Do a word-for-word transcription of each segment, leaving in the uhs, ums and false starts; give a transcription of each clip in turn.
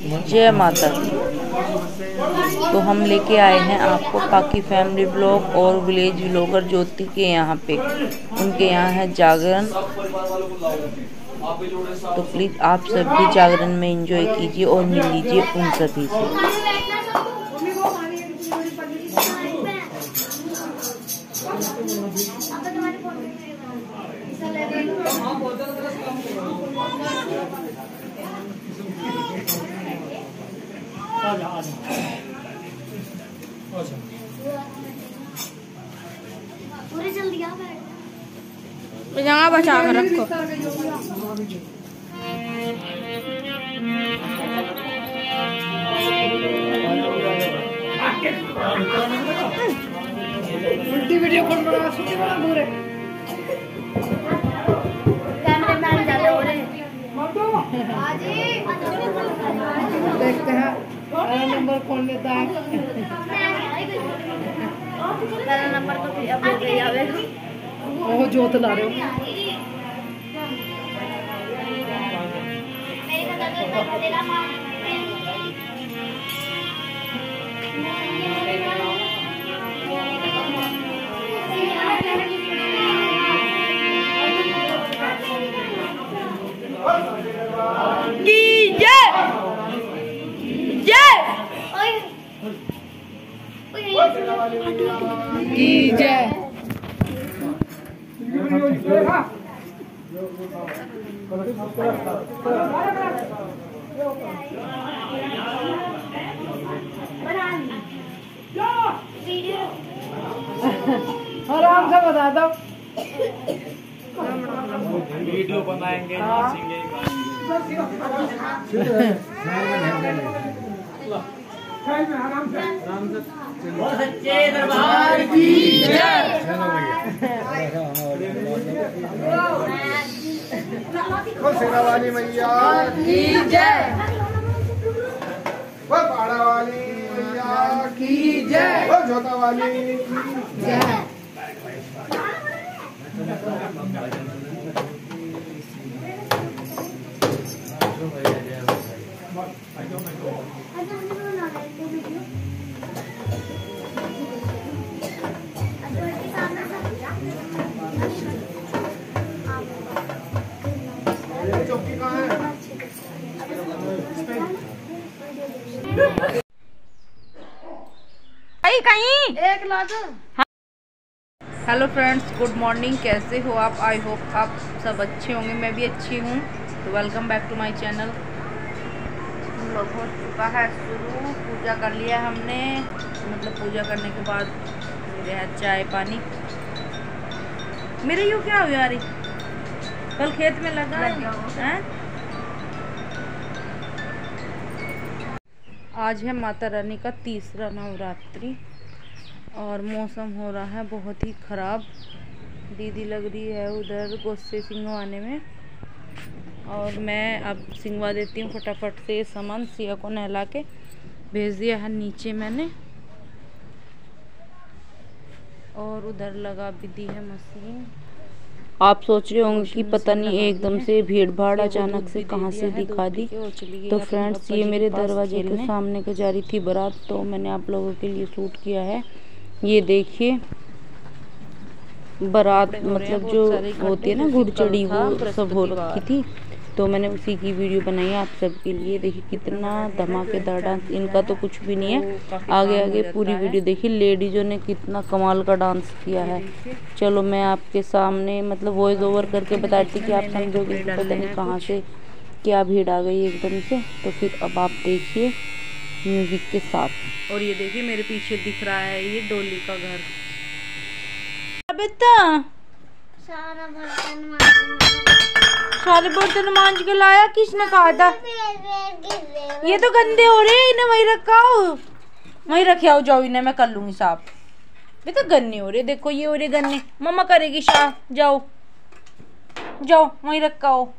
जय माता दी। तो हम लेके आए हैं आपको पाकी फैमिली ब्लॉग और विलेज व्लॉगर ज्योति के यहाँ पे, उनके यहाँ है जागरण। तो प्लीज़ आप सब भी जागरण में एंजॉय कीजिए और मिल लीजिए उन सभी से। पूरे जल्दी आ जगह बचा कर रखो। उल्टी वीडियो कौन बना सकते हैं? बड़ा दूर है कैमरे मैन ज्यादा हो रहे हैं। देखते हैं पहला नंबर कौन लेता है। पहला नंबर तो फिर अब हो गई आवेगा। वो जोत ला रहे हो। की जय। आराम से बता दो। वीडियो बनाएंगे, नाचेंगे, सच्चे दरबार की जय। शेरा वाली मैया की जय। पहाड़ा वाली मैया की जय। जोता वाली जय। कहीं एक lakh. Hello friends, good morning. कैसे हो आप? आई होप आप सब अच्छे होंगे, मैं भी अच्छी हूँ। तो welcome back to my channel. हम लोग हो चुका है शुरू, पूजा कर लिया हमने। मतलब पूजा करने के बाद मेरे यहाँ चाय पानी। मेरे यूँ क्या हुआ यारी? कल खेत में लगा है। आज है माता रानी का तीसरा नवरात्रि और मौसम हो रहा है बहुत ही ख़राब। दीदी लग रही है उधर गोस्से सिंगवाने में और मैं अब सिंगवा देती हूँ फटाफट से। सामान सिया को नहला के भेज दिया है नीचे मैंने, और उधर लगा भी दी है मशीन। आप सोच रहे होंगे कि पता नहीं एकदम से भीड़ भाड़ अचानक से कहाँ से दिखा दी। तो फ्रेंड्स, ये मेरे दरवाजे के सामने को जा रही थी बारात, तो मैंने आप लोगों के लिए शूट किया है। ये देखिए बारात, मतलब जो होती है ना गुड़चड़ी, वो सब हो रखी थी, तो मैंने उसी की वीडियो बनाई है आप सबके लिए। देखिए कितना धमाकेदार डांस, इनका तो कुछ भी नहीं है। आगे आगे पूरी वीडियो देखिए, लेडीजों ने कितना कमाल का डांस किया है। चलो मैं आपके सामने मतलब वॉइस ओवर करके बता रही थी कि आप समझोगे पता नहीं कहाँ से क्या भीड़ आ गई एकदम से। तो फिर अब आप देखिए म्यूजिक के साथ। और ये देखिए मेरे पीछे दिख रहा है ये डोली का घर। बेटा सारा बर्तन मांज सारे बर्तन मांज के लाया, किसने कहा था? ये तो गंदे हो रहे हैं, इन्हें वही रखा हो, वही रखे आओ। जाओ इन्हें मैं कर लूंगी साफ। बेटा गन्ने हो रहे, देखो ये हो रहे गन्ने, मम्मा करेगी साफ। जाओ जाओ वही रखा हो।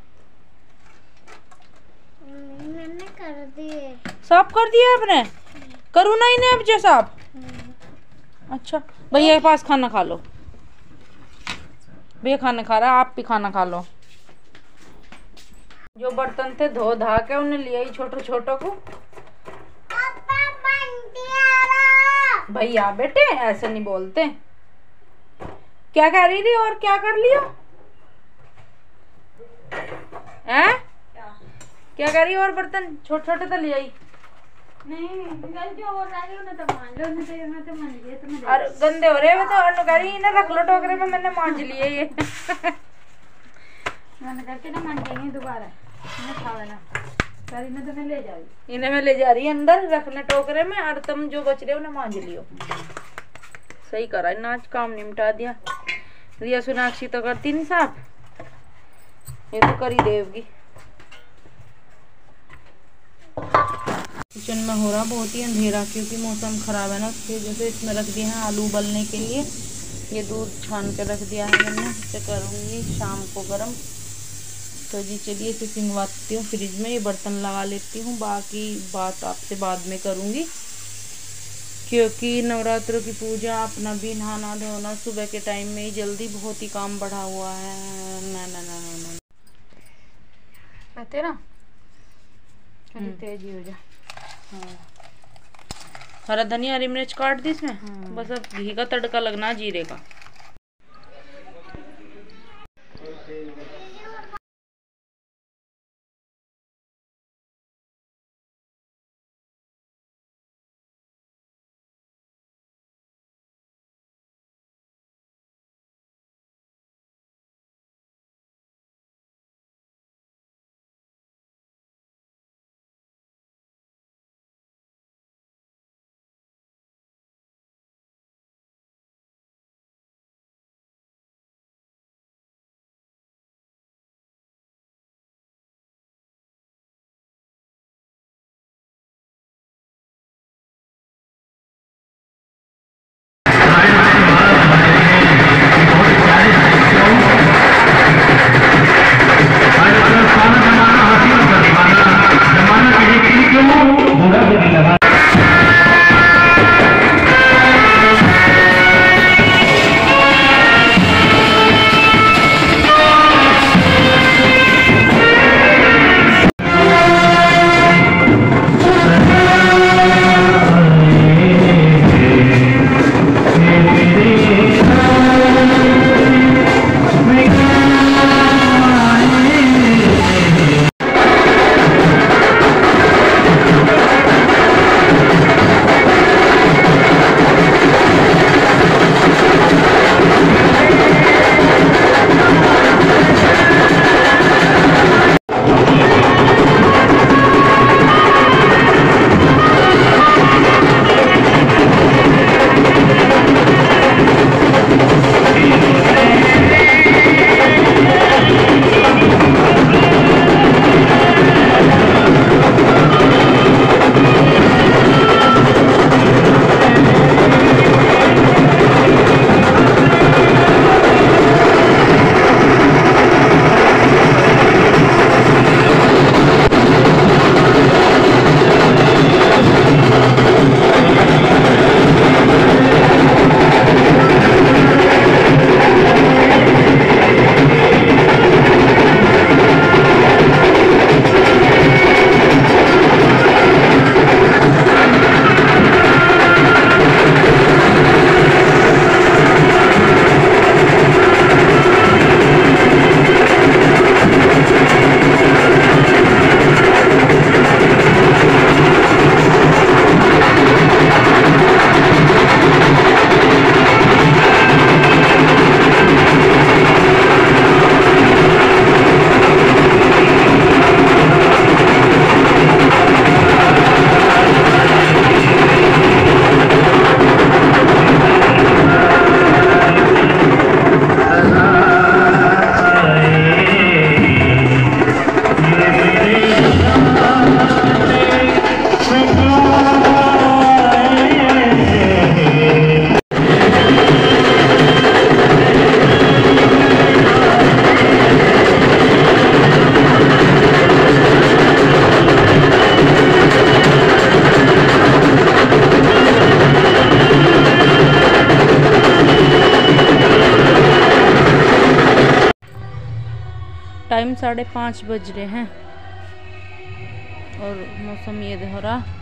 मैंने कर दिए। साफ कर दिया आपने? करूँ ना इन्हें अब जैसा आप? अच्छा भैया के पास खाना खा लो। भैया खाना खा रहा है, आप भी खाना खा लो। जो बर्तन थे धो धा के उन्हें लिया ही छोटो छोटो को। भैया बेटे ऐसे नहीं बोलते। क्या कह रही थी और क्या कर लियो? हैं? क्या कह रही और बर्तन छोटे छोटे तो ले आई। नहीं जो हो रहा है उन्हें तो मान लो, नहीं तो मैं तो मान लिया तो मैं और गंदे हो रहे हैं तो और कह रही इन्हें रख लो टोकरे में, मैंने मांज लिए ये। मैंने करके ना मान जाएंगे दोबारा, मैं खा लेना कर इन्हें तो मैं ले जा रही इन्हें मैं ले जा रही अंदर रखने टोकरे में, और तुम जो बच रहे उन्हें मांज लियो। सही करा ना, आज काम निपटा दिया। रिया सोनाक्षी तो करती नहीं साहब, ये तो करी देवगी। किचन में हो रहा बहुत ही अंधेरा क्योंकि मौसम खराब है ना, उसकी वजह से इसमें रख दिए हैं आलू उबलने के लिए। ये दूध छान के रख दिया है मैंने, इसे करूँगी शाम को गर्म। तो जी चलिए इसे सिंगवाती हूँ फ्रिज में, ये बर्तन लगा लेती हूँ, बाकी बात आपसे बाद में करूँगी क्योंकि नवरात्रों की पूजा, अपना भी नहाना धोना सुबह के टाइम में ही जल्दी बहुत ही काम बढ़ा हुआ है। ना ना ना ना ना कहते ना तेज ही हो जा। हाँ। हरा धनिया हरी मिर्च काट दी इसमें। हाँ। बस अब घी का तड़का लगना जीरे का। टाइम साढ़े पाँच बज रहे हैं। और मौसम ये हो रहा